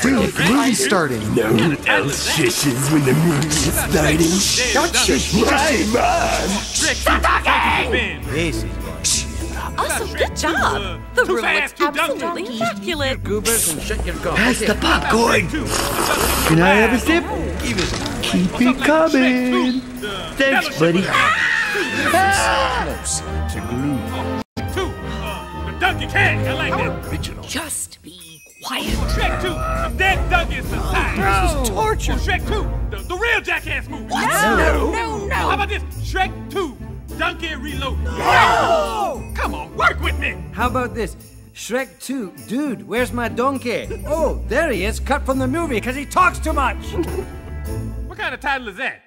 Dude, the movie's starting. No one else shushes when the movie's starting. Don't shush me. My mom! Stop talking! Easy. Also, good job. The room looks absolutely immaculate. Goobers and shut your gob. Pass the popcorn! Can I have a sip? Keep it coming. Thanks, buddy. Close to glue. The donkey cat. I like that. Original. Just be quiet. Shrek 2. The dead donkey is society. This is torture. Shrek 2. The real Jackass movie. No. How about this? Shrek 2. Donkey Reloaded. No! Come on, work with me. How about this? Shrek 2. Dude, where's my donkey? Oh, there he is, cut from the movie because he talks too much. What kind of title is that?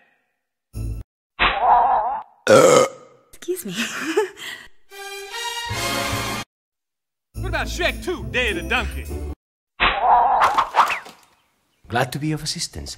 Excuse me. What about Shrek 2, Day of the Donkey? Glad to be of assistance.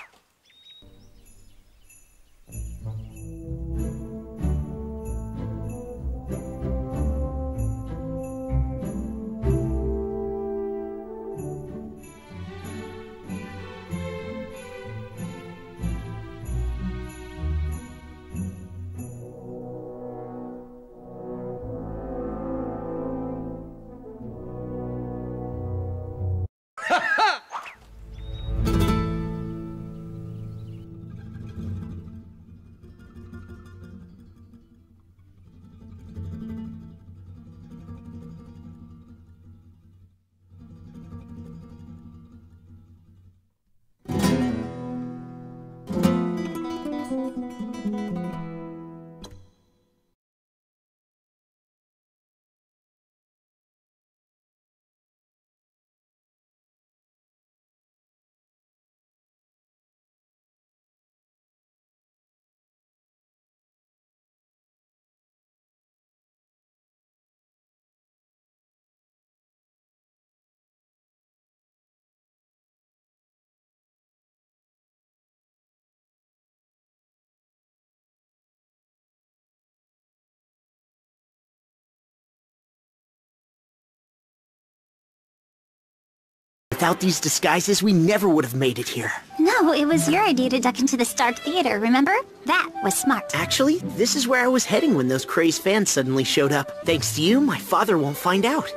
Without these disguises, we never would have made it here. No, it was your idea to duck into the Stark Theater, remember? That was smart. Actually, this is where I was heading when those crazed fans suddenly showed up. Thanks to you, my father won't find out.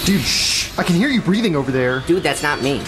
Dude, shh. I can hear you breathing over there. Dude, that's not me.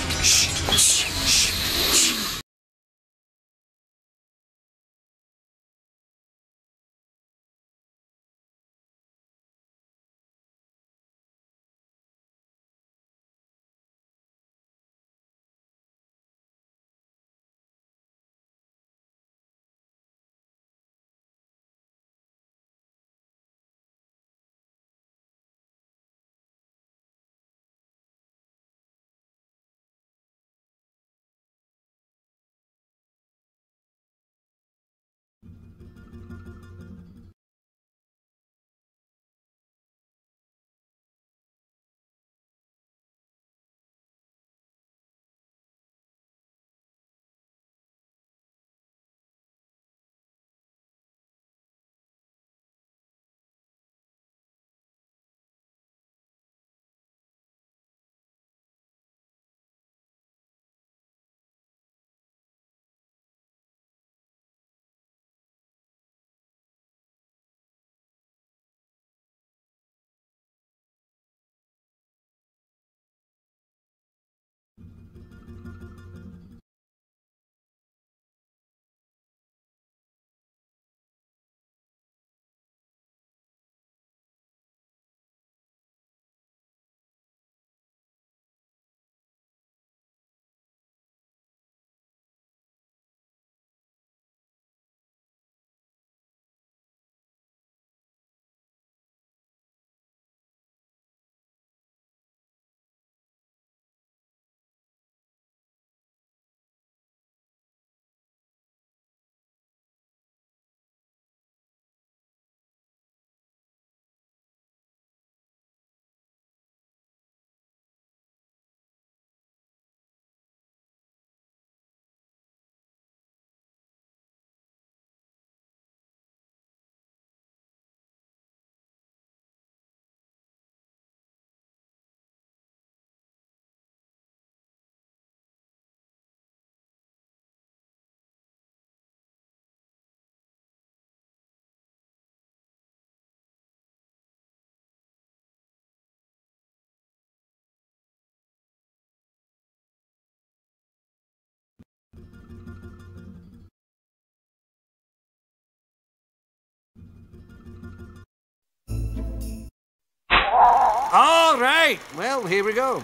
All right, well, here we go.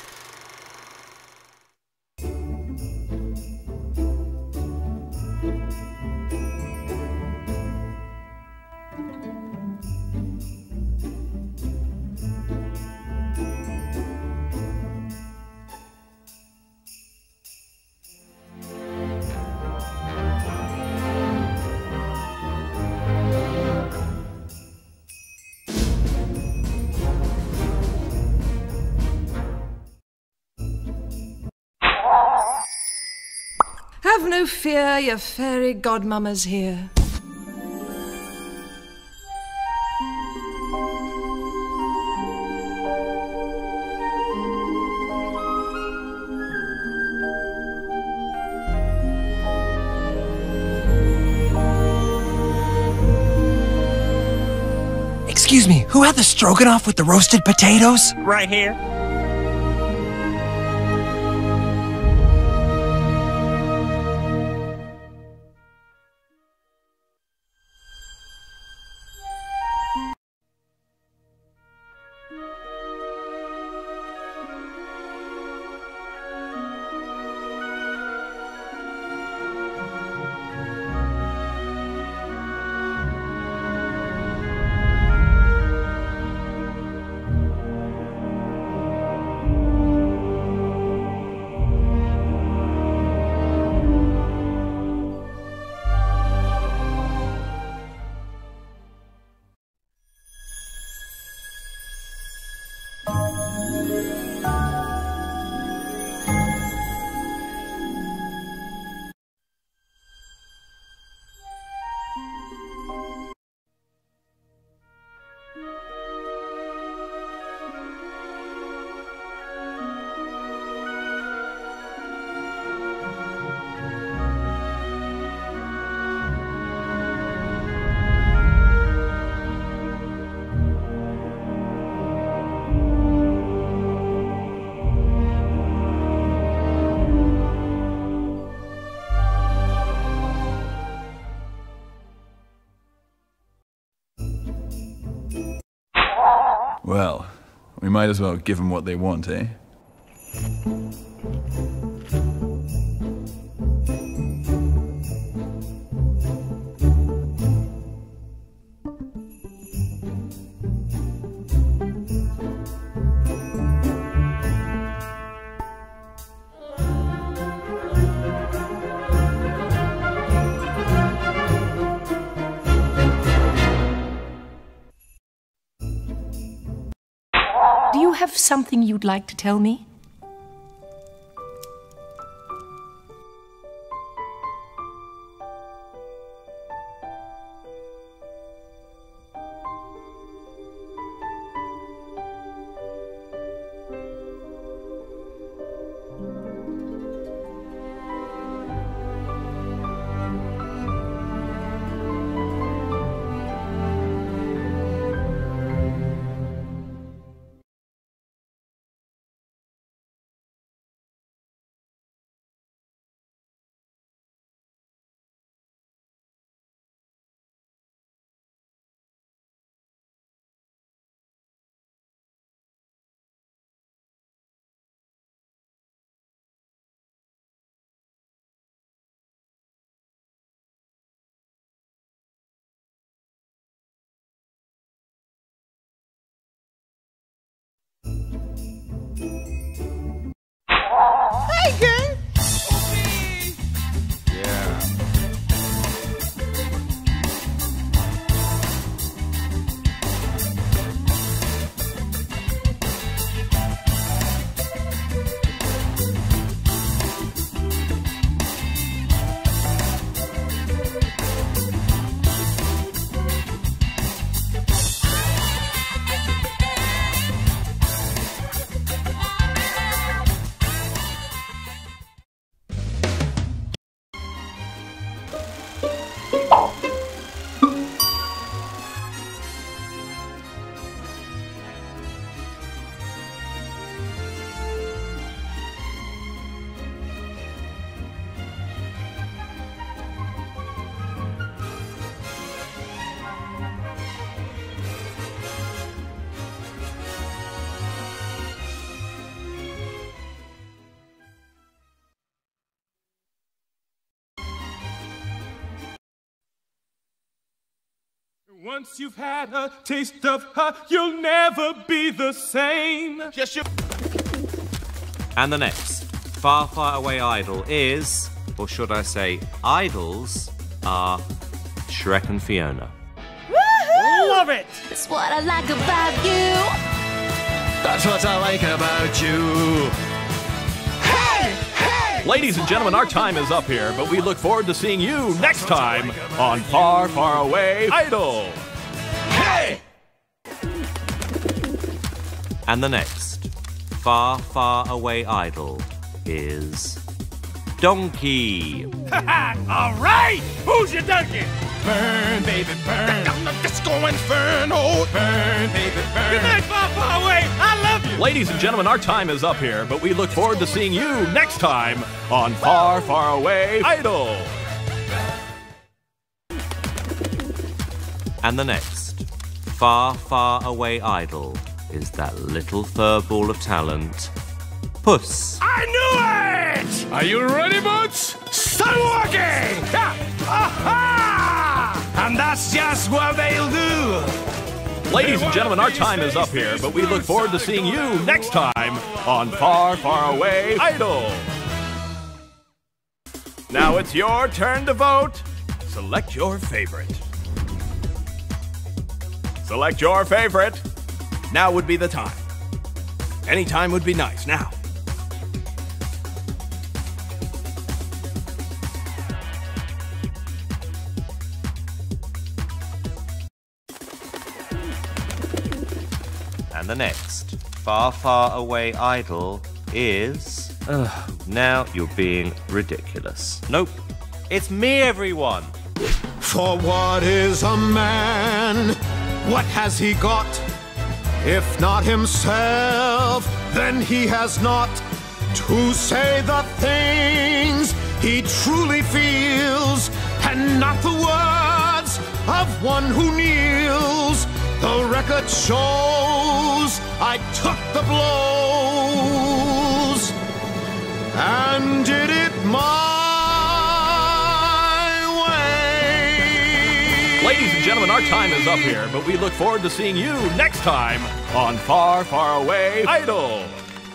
Have no fear, your fairy godmamma's here. Excuse me, who had the stroganoff with the roasted potatoes? Right here. might as well give them what they want, eh? Do you have something you'd like to tell me? Hey, gang! Yeah. Once you've had a taste of her, you'll never be the same. Yes, you. And the next far, far away idol is, or should I say, idols are Shrek and Fiona. Woohoo! Love it! That's what I like about you. That's what I like about you. Ladies and gentlemen, our time is up here, but we look forward to seeing you next time on Far, Far Away Idol. Hey! And the next far, far away idol is Donkey. All right! Who's your donkey? Burn, baby, burn. The disco inferno. Burn, baby, burn. Good night, far, far away. I love you. Ladies and gentlemen, our time is up here, but we look forward to seeing you next time on Far, Far Away Idol. And the next far, far away idol is that little furball of talent, Puss. I knew it! Are you ready, Boots? Start walking! Aha! And that's just what they'll do. Ladies and gentlemen, our time is up here, but we look forward to seeing you next time on Far, Far Away Idol. Now it's your turn to vote. Select your favorite. Select your favorite. Now would be the time. Any time would be nice. Now. And the next far, far away idol is... now you're being ridiculous. Nope. It's me, everyone. For what is a man? What has he got? If not himself, then he has not to say the things he truly feels, and not the words of one who kneels. The record shows I took the blows and did it my way. Ladies and gentlemen, our time is up here, but we look forward to seeing you next time on Far, Far Away Idol.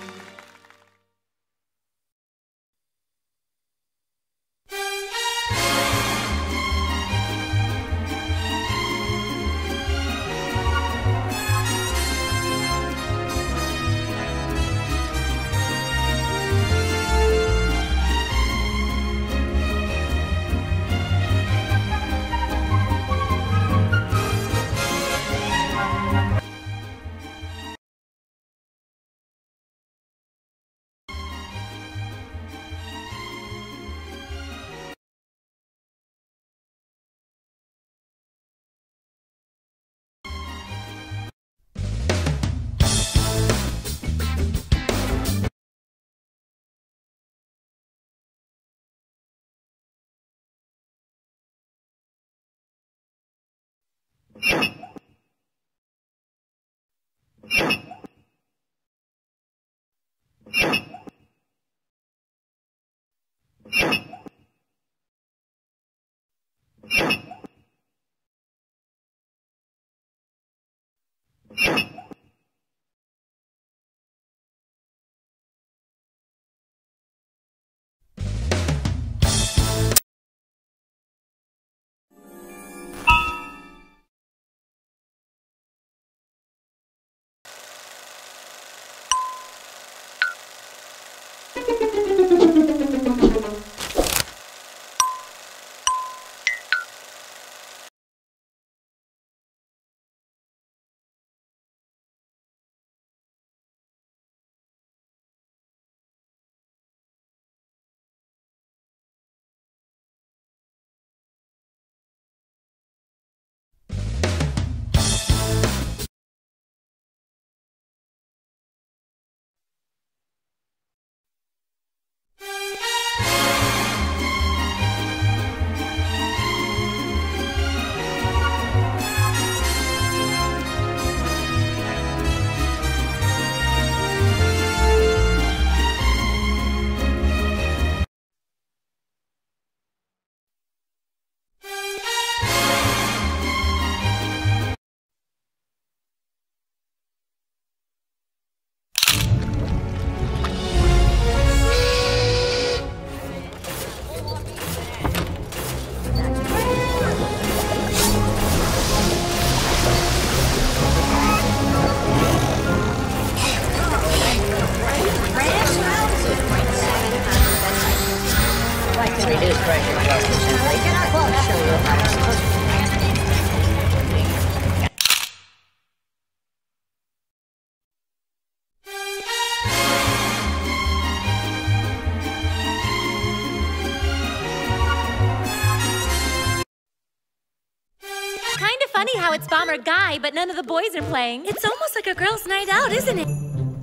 Funny how it's Bomber Guy, but none of the boys are playing. It's almost like a girls' night out, isn't it?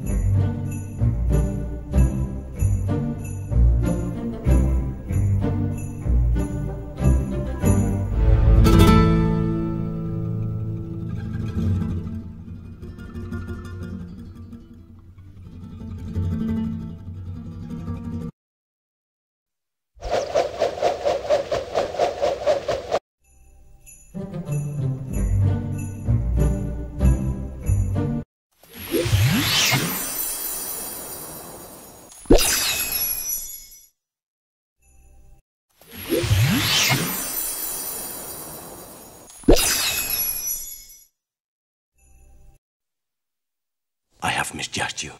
I have misjudged you.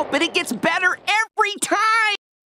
out, but it gets better every time!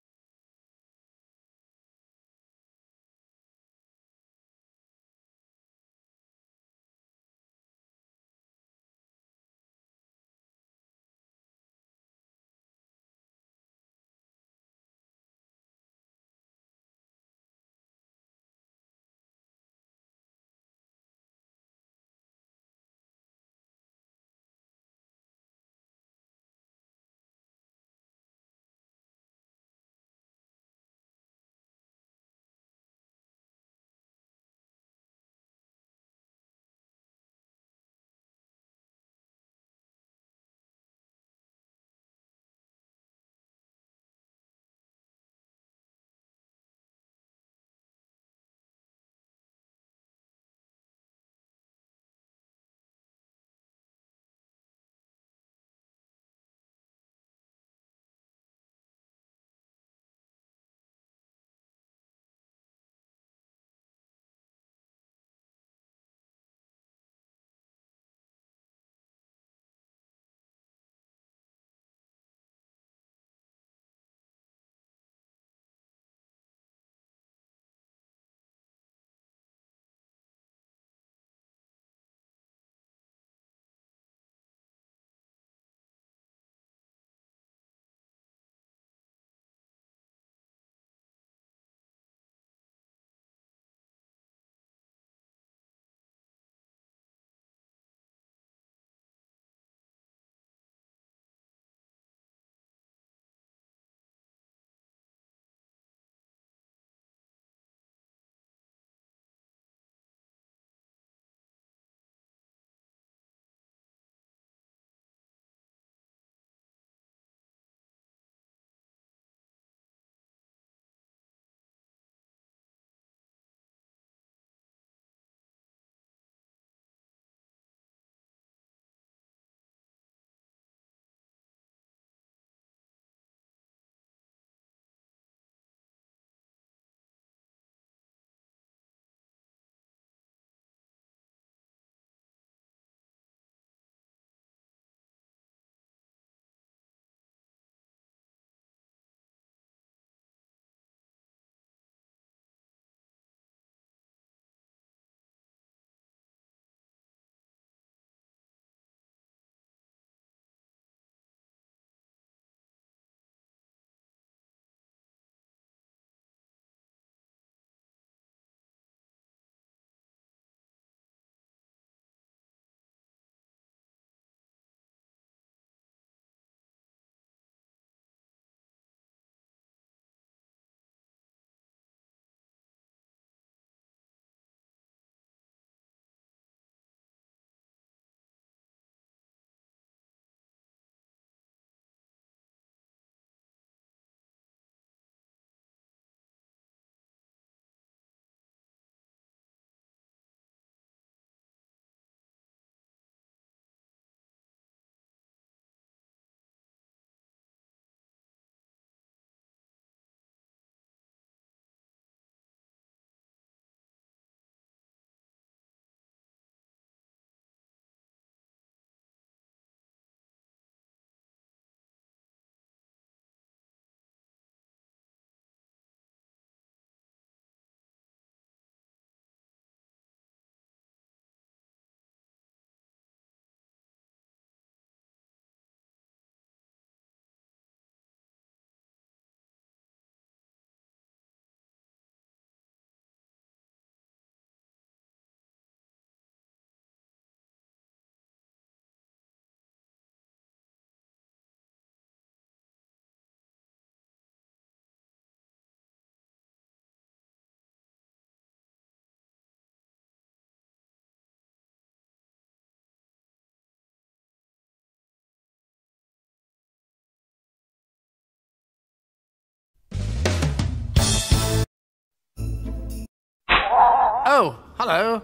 Oh, hello.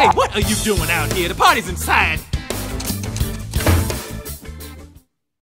Hey, what are you doing out here? The party's inside.